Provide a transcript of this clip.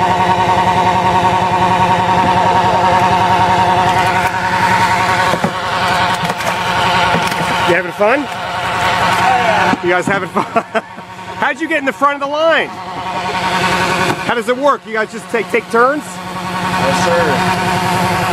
You having fun? Oh, yeah. You guys having fun? How'd you get in the front of the line? How does it work? You guys just take turns? Yes, sir.